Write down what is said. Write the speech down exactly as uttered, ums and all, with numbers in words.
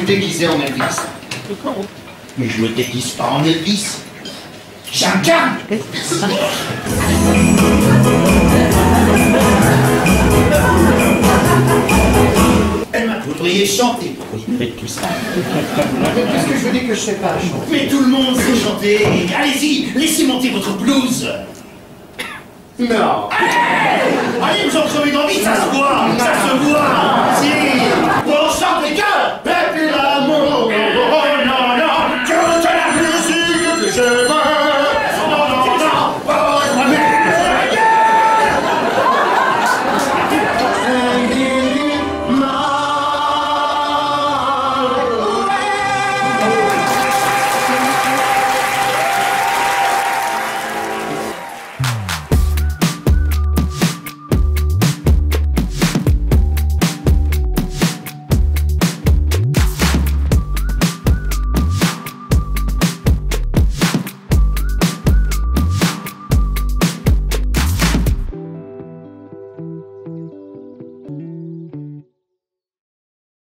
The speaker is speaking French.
déguiser en Elvis. Mais je me déguise pas en Elvis. J'incarne. Elle m'a vous devriez chanter pour libérer tout ça. Qu'est-ce que je vous dis que je sais pas chanter? Mais tout le monde sait chanter. Allez-y, laissez monter votre blouse. Non. Hey, allez, vous en crevez d'envie, ça se voit. Ça se voit. Si. Bon, chante les gars.